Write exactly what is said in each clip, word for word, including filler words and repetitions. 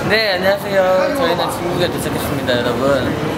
네, 안녕하세요. 저희는 중국에 도착했습니다, 여러분.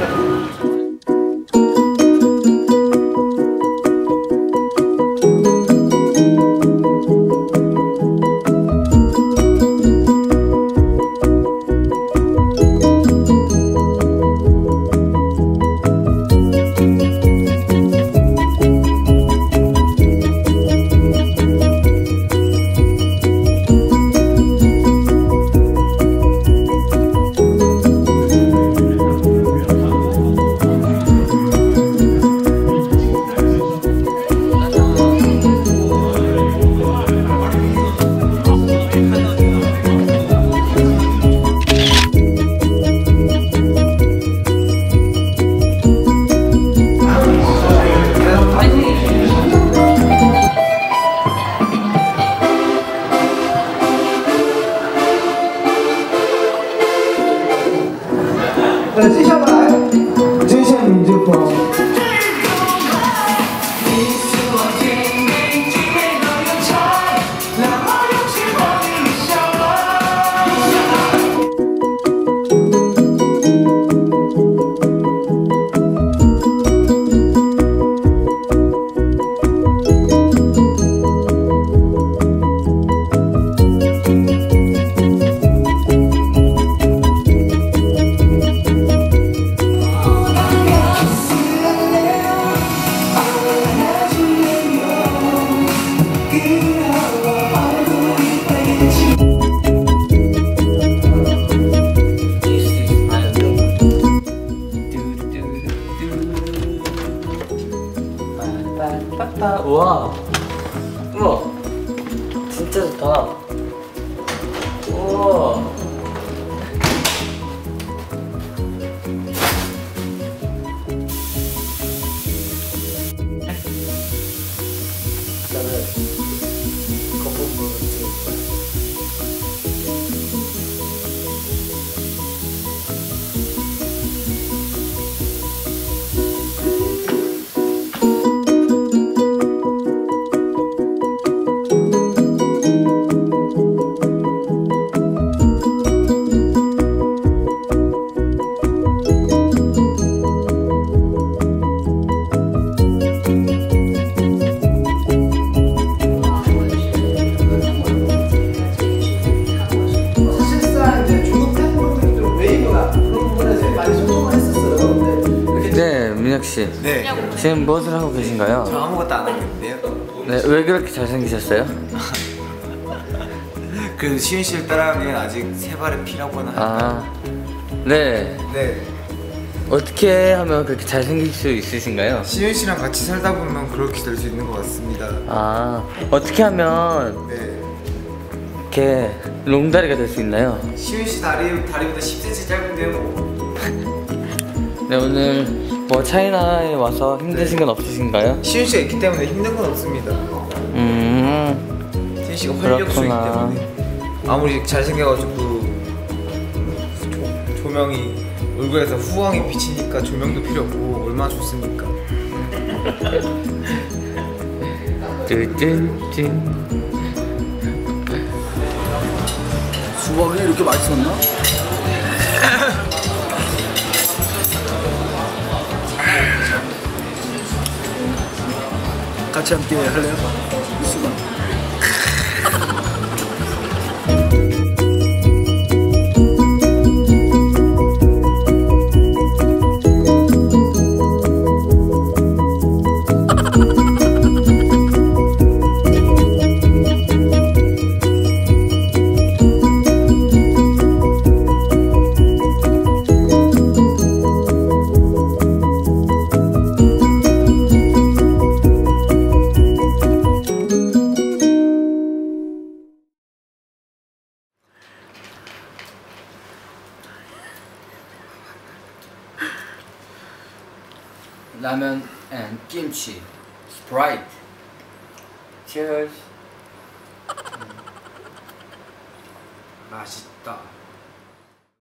우와, 우와, 진짜 좋다. 우와. 저는 거품으로 찍을 거야. 네, 민혁씨. 네. 지금 무엇을 하고 계신가요? 저 아무것도 안 하고 있는데요. 네, 왜 그렇게 잘생기셨어요? 그 시윤 씨를 따라하면 아직 세 발의 피라고는 할까요? 아, 네. 네. 어떻게 하면 그렇게 잘생길 수 있으신가요? 시윤 씨랑 같이 살다 보면 그렇게 될 수 있는 것 같습니다. 아, 어떻게 하면 네. 이렇게 롱다리가 될 수 있나요? 시윤 씨 다리, 다리보다 십 센티미터 짧은데요. 네, 오늘 뭐 차이나에 와서 힘드신 건 없으신가요? 시윤 씨가 있기 때문에 힘든 건 없습니다. 음, 시윤 씨가 활력소이기 그렇구나. 때문에 아무리 잘생겨가지고 조, 조명이 얼굴에서 후광이 비치니까 조명도 필요 없고 얼마나 좋습니까? 찐찐찐. 수박이 이렇게 맛있었나? 같이 함께 할래요? 수박. 라면 and 김치, 스프라이트. Cheers. 맛있다.